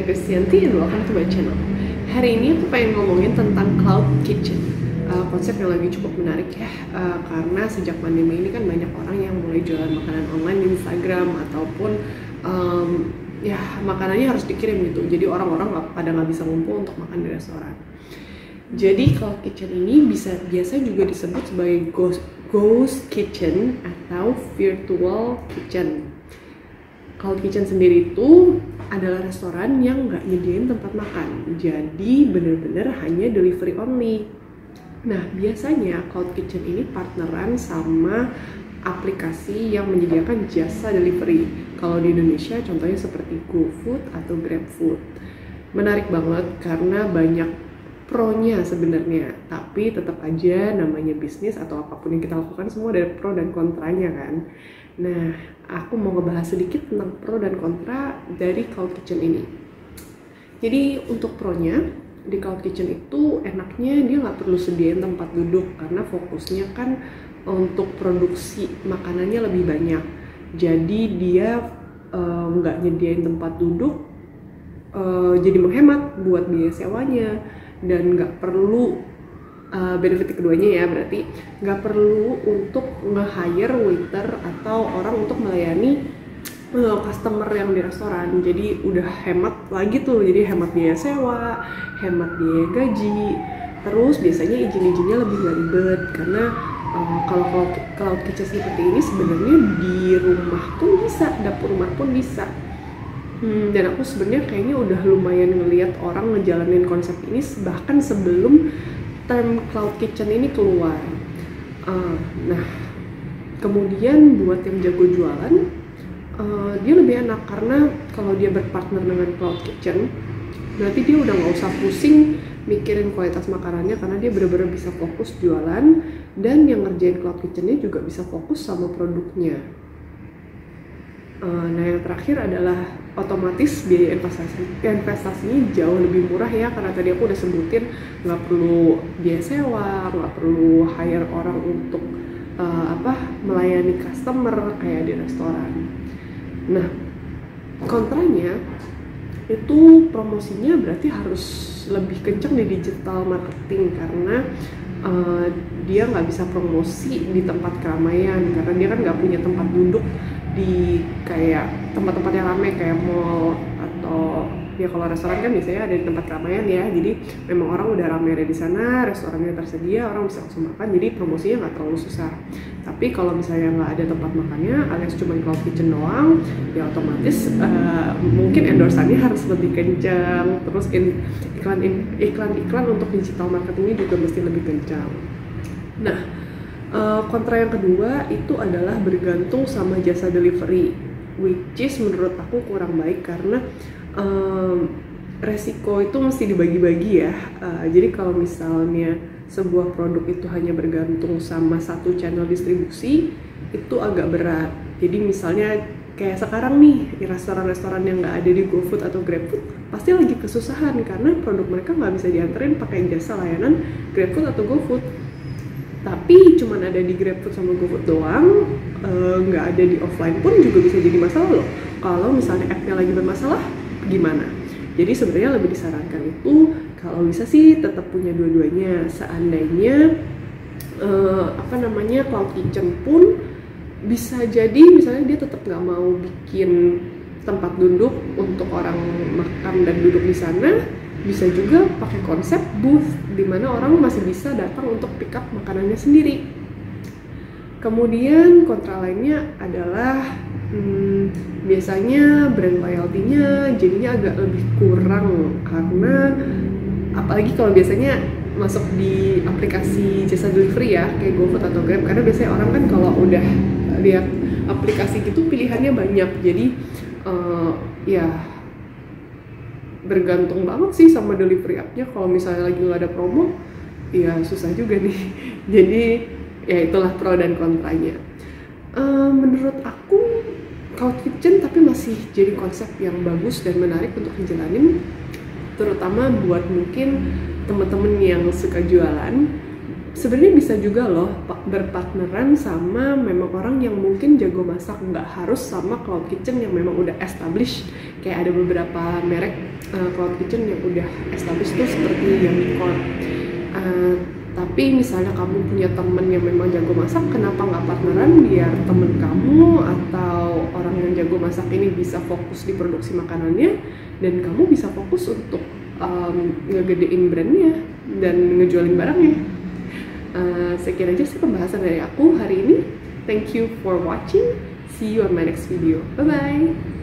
Kristianti and welcome to my channel. Hari ini aku pengen ngomongin tentang cloud kitchen. Konsep yang lagi cukup menarik ya, karena sejak pandemi ini kan banyak orang yang mulai jualan makanan online di Instagram ataupun ya makanannya harus dikirim gitu. Jadi orang-orang pada nggak bisa ngumpul untuk makan di restoran. Jadi cloud kitchen ini biasa juga disebut sebagai ghost kitchen atau virtual kitchen. Cloud kitchen sendiri itu adalah restoran yang nggak nyediain tempat makan, jadi bener-bener hanya delivery only. Nah, biasanya cloud kitchen ini partneran sama aplikasi yang menyediakan jasa delivery. Kalau di Indonesia contohnya seperti GoFood atau GrabFood. Menarik banget karena banyak pro-nya sebenarnya, tapi tetap aja namanya bisnis atau apapun yang kita lakukan semua ada pro dan kontranya kan. Nah, aku mau ngebahas sedikit tentang pro dan kontra dari cloud kitchen ini. Jadi untuk pro-nya, di cloud kitchen itu enaknya dia nggak perlu sediain tempat duduk karena fokusnya kan untuk produksi makanannya lebih banyak. Jadi dia nggak nyediain tempat duduk, jadi menghemat buat biaya sewanya dan nggak perlu benefit keduanya ya, berarti nggak perlu untuk nge-hire waiter atau orang untuk melayani customer yang di restoran. Jadi udah hemat lagi tuh, jadi hemat biaya sewa, hemat biaya gaji. Terus biasanya izin-izinnya lebih nggak ribet karena kalau cloud kitchen seperti ini sebenarnya di rumah pun bisa, dapur rumah pun bisa. Dan aku sebenarnya kayaknya udah lumayan ngelihat orang ngejalanin konsep ini bahkan sebelum term cloud kitchen ini keluar. Nah, kemudian buat yang jago jualan, dia lebih enak karena kalau dia berpartner dengan cloud kitchen, berarti dia udah nggak usah pusing mikirin kualitas makanannya karena dia benar-benar bisa fokus jualan, dan yang ngerjain cloud kitchennya juga bisa fokus sama produknya. Nah, yang terakhir adalah otomatis biaya investasinya jauh lebih murah ya, karena tadi aku udah sebutin nggak perlu biaya sewa, nggak perlu hire orang untuk melayani customer kayak di restoran. Nah, kontranya itu promosinya berarti harus lebih kenceng di digital marketing karena dia nggak bisa promosi di tempat keramaian karena dia kan nggak punya tempat duduk di kayak tempat-tempat yang ramai kayak mall atau ya kalau restoran kan biasanya ada di tempat keramaian ya, jadi memang orang udah ramai ada di sana, restorannya tersedia, orang bisa langsung makan, jadi promosinya nggak terlalu susah. Tapi kalau misalnya nggak ada tempat makannya alias cuma cloud kitchen doang, ya otomatis mungkin endorsannya harus lebih kencang, terus iklan untuk digital marketingnya juga mesti lebih kencang. Nah, kontra yang kedua itu adalah bergantung sama jasa delivery, which is menurut aku kurang baik karena resiko itu mesti dibagi-bagi ya. Jadi kalau misalnya sebuah produk itu hanya bergantung sama satu channel distribusi, itu agak berat. Jadi misalnya kayak sekarang nih, restoran-restoran yang nggak ada di GoFood atau GrabFood pasti lagi kesusahan karena produk mereka nggak bisa dianterin pakai jasa layanan GrabFood atau GoFood. Tapi cuman ada di GrabFood sama GoFood doang, nggak ada di offline pun juga bisa jadi masalah loh. Kalau misalnya app-nya lagi bermasalah, gimana? Jadi sebenarnya lebih disarankan itu kalau bisa sih tetap punya dua-duanya. Seandainya cloud kitchen pun bisa jadi misalnya dia tetap nggak mau bikin tempat duduk untuk orang makan dan duduk di sana, bisa juga pakai konsep booth di mana orang masih bisa datang untuk pick up makanannya sendiri. Kemudian kontra lainnya adalah biasanya brand loyalty-nya jadinya agak lebih kurang karena apalagi kalau biasanya masuk di aplikasi jasa delivery ya kayak GoFood atau Grab, karena biasanya orang kan kalau udah lihat aplikasi gitu pilihannya banyak, jadi ya bergantung banget sih sama delivery app-nya. Kalau misalnya lagi nggak ada promo, ya susah juga nih. Jadi ya itulah pro dan kontranya. Menurut aku cloud kitchen tapi masih jadi konsep yang bagus dan menarik untuk dijalanin, terutama buat mungkin teman-teman yang suka jualan. Sebenarnya bisa juga loh berpartneran sama memang orang yang mungkin jago masak, nggak harus sama cloud kitchen yang memang udah established Kayak ada beberapa merek cloud kitchen yang udah established tuh seperti Yummy Corp. Tapi misalnya kamu punya temen yang memang jago masak, kenapa nggak partneran biar temen kamu atau orang yang jago masak ini bisa fokus di produksi makanannya dan kamu bisa fokus untuk ngegedein brandnya dan ngejualin barangnya. Sekian aja sih pembahasan dari aku hari ini. Thank you for watching. See you on my next video. Bye bye.